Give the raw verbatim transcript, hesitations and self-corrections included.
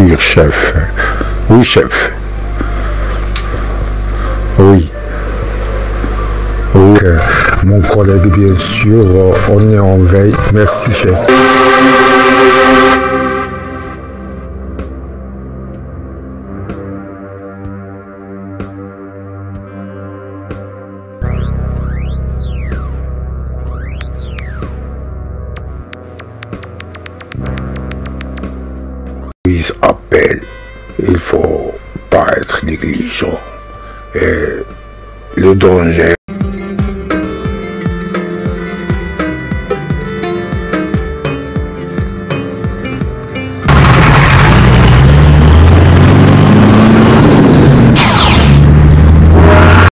Oui, chef. Oui, chef. Oui. Oui, mon collègue, bien sûr, on est en veille. Merci, chef. Ils appellent. Il faut pas être négligent. Et le danger